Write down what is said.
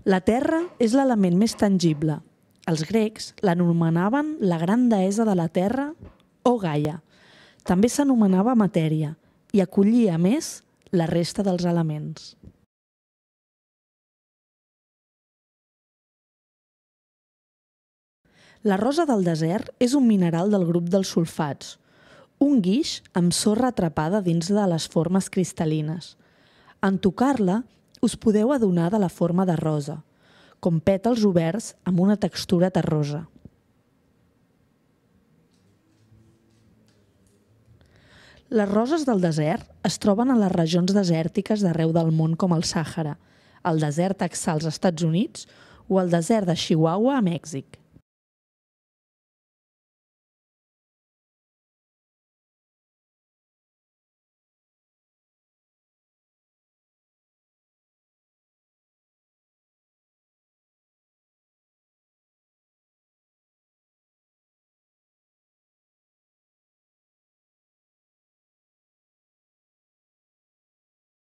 La terra és l'element més tangible. Els grecs l'anomenaven la gran deessa de la terra o Gaia. També s'anomenava matèria i acollia, a més, la resta dels elements. La rosa del desert és un mineral del grup dels sulfats, un guix amb sorra atrapada dins de les formes cristal·lines. En tocar-la, us podeu adonar de la forma de rosa, com pètals oberts amb una textura terrosa. Les roses del desert es troben a les regions desèrtiques d'arreu del món com el Sàhara, el desert Texà als Estats Units o el desert de Chihuahua a Mèxic.